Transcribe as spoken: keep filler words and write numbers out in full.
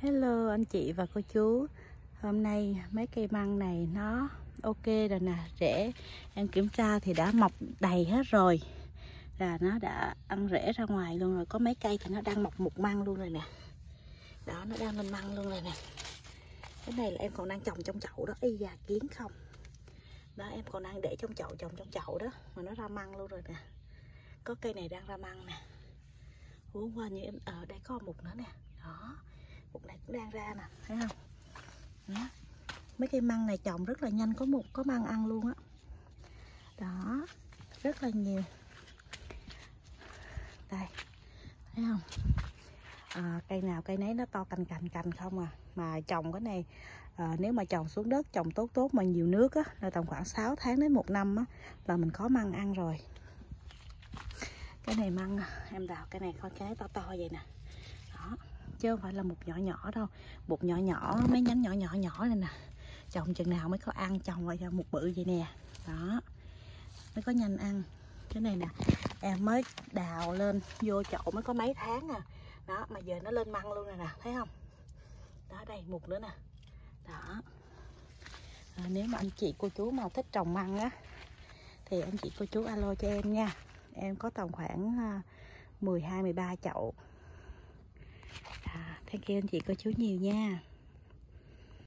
Hello anh chị và cô chú. Hôm nay mấy cây măng này nó ok rồi nè, rễ em kiểm tra thì đã mọc đầy hết rồi. Là nó đã ăn rễ ra ngoài luôn rồi. Có mấy cây thì nó đang mọc một măng luôn rồi nè. Đó, nó đang lên măng luôn rồi nè. Cái này là em còn đang trồng trong chậu đó. Y da kiến không. Đó, em còn đang để trong chậu, trồng trong chậu đó mà nó ra măng luôn rồi nè. Có cây này đang ra măng nè. Hôm qua như em ở đây có một nữa nè. Đó, một này cũng đang ra nè, thấy không? Đó. Mấy cây măng này trồng rất là nhanh, có một có măng ăn luôn á. Đó. Đó, rất là nhiều. Đây, thấy không? À, cây nào cây nấy nó to cành cành cành không à. Mà trồng cái này à, nếu mà trồng xuống đất trồng tốt tốt mà nhiều nước á, là tầm khoảng sáu tháng đến một năm á, là mình có măng ăn rồi. Cái này măng em đào cái này coi cái to to vậy nè. Đó, chứ không phải là một nhỏ nhỏ đâu. Một nhỏ nhỏ, mấy nhánh nhỏ nhỏ nhỏ này nè. Trồng chừng nào mới có ăn, trồng lại một bự vậy nè. Đó, mới có nhanh ăn. Cái này nè, em mới đào lên vô chậu mới có mấy tháng à. Đó, mà giờ nó lên măng luôn rồi nè, thấy không? Đó, đây một nữa nè. Đó. À, nếu mà anh chị cô chú mà thích trồng măng á thì anh chị cô chú alo cho em nha. Em có tầm khoảng mười hai mười ba chậu. À, thank you anh chị cô chú nhiều nha.